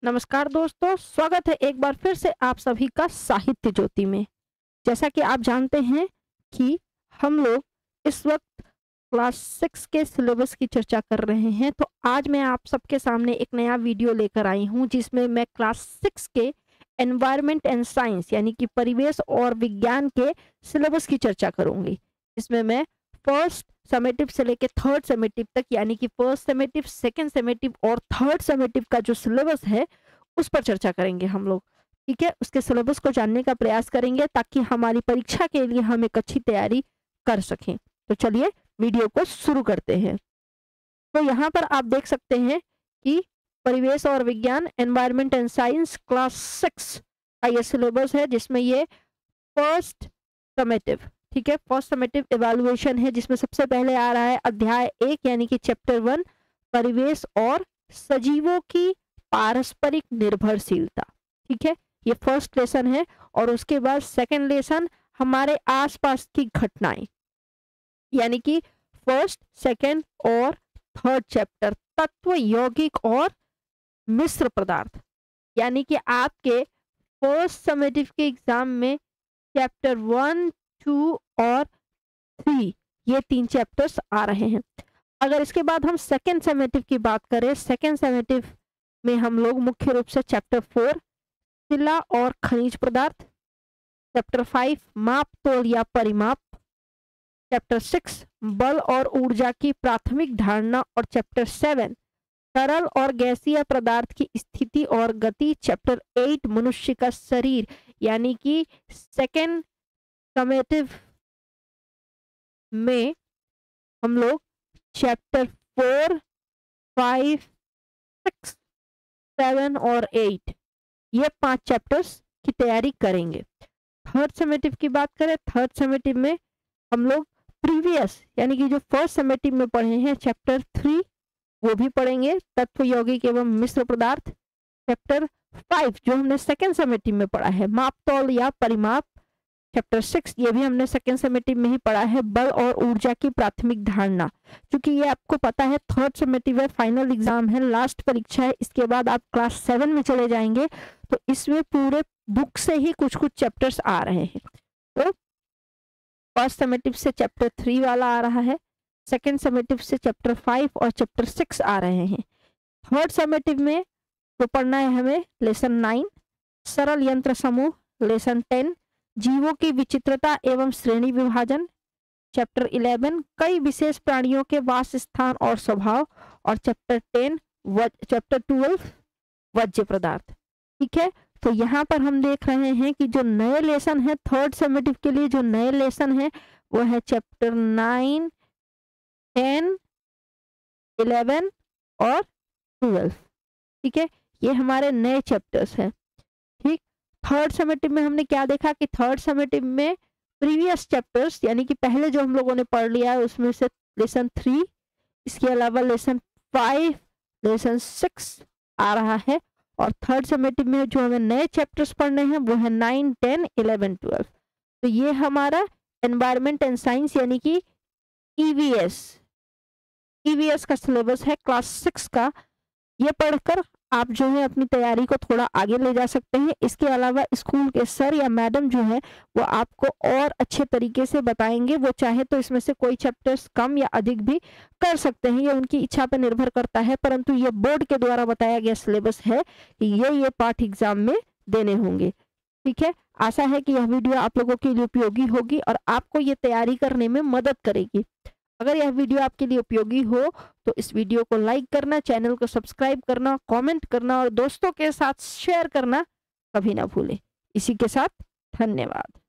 नमस्कार दोस्तों, स्वागत है एक बार फिर से आप सभी का साहित्य ज्योति में। जैसा कि आप जानते हैं कि हम लोग इस वक्त क्लास 6 के सिलेबस की चर्चा कर रहे हैं, तो आज मैं आप सबके सामने एक नया वीडियो लेकर आई हूं जिसमें मैं क्लास 6 के एनवायरनमेंट एंड साइंस यानी कि परिवेश और विज्ञान के सिलेबस की चर्चा करूंगी। इसमें मैं फर्स्ट समेटिव से लेकर थर्ड समेटिव तक यानी कि फर्स्ट समेटिव, सेकंड समेटिव और थर्ड समेटिव का जो सिलेबस है उस पर चर्चा करेंगे हम लोग। ठीक है, उसके सिलेबस को जानने का प्रयास करेंगे ताकि हमारी परीक्षा के लिए हम एक अच्छी तैयारी कर सकें। तो चलिए वीडियो को शुरू करते हैं। तो यहाँ पर आप देख सकते हैं कि परिवेश और विज्ञान एनवायरनमेंट एंड साइंस क्लास 6 का ये सिलेबस है जिसमें ये फर्स्ट समेटिव, ठीक है, फर्स्ट समेटिव इवैल्यूएशन है जिसमें सबसे पहले आ रहा है अध्याय 1 यानी कि चैप्टर 1 परिवेश और सजीवों की पारस्परिक निर्भरशीलता। ठीक है, ये फर्स्ट लेसन है और उसके बाद सेकंड लेसन हमारे आसपास की घटनाएं यानी कि फर्स्ट, सेकंड और थर्ड चैप्टर तत्व, यौगिक और मिश्र पदार्थ। यानी कि आपके फर्स्ट समेटिव के एग्जाम में चैप्टर 1, 2 और 3 ये 3 चैप्टर्स आ रहे हैं। अगर इसके बाद हम सेकेंड समेटिव की बात करें, सेकेंड समेटिव में हम लोग मुख्य रूप से चैप्टर 4 शिला और खनिज पदार्थ, चैप्टर 5 माप तोल या परिमाप, चैप्टर 6 बल और ऊर्जा की प्राथमिक धारणा और चैप्टर 7 तरल और गैसीय पदार्थ की स्थिति और गति, चैप्टर 8 मनुष्य का शरीर यानी कि सेकेंड समेटिव में हम लोग चैप्टर 4, 5, 6, 7 और 8 ये 5 चैप्टर्स की तैयारी करेंगे। थर्ड समेटिव की बात करें, थर्ड समेटिव में हम लोग प्रीवियस यानी कि जो फर्स्ट समेटिव में पढ़े हैं चैप्टर 3 वो भी पढ़ेंगे, तत्व, यौगिक एवं मिश्र पदार्थ, चैप्टर 5 जो हमने सेकेंड समेटिव में पढ़ा है माप तौल या परिमाप, चैप्टर 6 ये भी हमने सेकेंड समेटिव में ही पढ़ा है बल और ऊर्जा की प्राथमिक धारणा। क्योंकि ये आपको पता है थर्ड समेटिव है, फाइनल एग्जाम है, लास्ट परीक्षा है, इसके बाद आप क्लास 7 में चले जाएंगे तो इसमें पूरे बुक से ही कुछ कुछ चैप्टर्स आ रहे हैं। तो फर्स्ट समेटिव से चैप्टर 3 वाला आ रहा है, सेकेंड समेटिव से चैप्टर 5 और चैप्टर 6 आ रहे हैं। थर्ड समेटिव में तो पढ़ना है हमें लेसन 9 सरल यंत्र समूह, लेसन 10 जीवों की विचित्रता एवं श्रेणी विभाजन, चैप्टर 11 कई विशेष प्राणियों के वास स्थान और स्वभाव और चैप्टर 12 वज्र पदार्थ। ठीक है, तो यहाँ पर हम देख रहे हैं कि जो नए लेसन है थर्ड समेटिव के लिए जो नए लेसन है वो है चैप्टर 9, 10, 11 और 12। ठीक है, ये हमारे नए चैप्टर्स हैं। ठीक, थर्ड समेटिव में हमने क्या देखा कि थर्ड समेटिव में प्रीवियस चैप्टर्स यानी कि पहले जो हम लोगों ने पढ़ लिया है उसमें से लेसन 3, इसके अलावा लेसन 5, लेसन 6 आ रहा है और थर्ड समेटिव में जो हमें नए चैप्टर्स पढ़ने हैं वो है 9, 10, 11, 12। तो ये हमारा एनवायरनमेंट एंड साइंस यानी कि ईवीएस का सिलेबस है क्लास 6 का। ये पढ़कर आप जो है अपनी तैयारी को थोड़ा आगे ले जा सकते हैं। इसके अलावा स्कूल के सर या मैडम जो है वो आपको और अच्छे तरीके से बताएंगे। वो चाहे तो इसमें से कोई चैप्टर्स कम या अधिक भी कर सकते हैं, ये उनकी इच्छा पर निर्भर करता है, परंतु ये बोर्ड के द्वारा बताया गया सिलेबस है कि ये पाठ एग्जाम में देने होंगे। ठीक है, आशा है कि यह वीडियो आप लोगों के लिए उपयोगी होगी और आपको ये तैयारी करने में मदद करेगी। अगर यह वीडियो आपके लिए उपयोगी हो तो इस वीडियो को लाइक करना, चैनल को सब्सक्राइब करना, कमेंट करना और दोस्तों के साथ शेयर करना कभी ना भूलें। इसी के साथ धन्यवाद।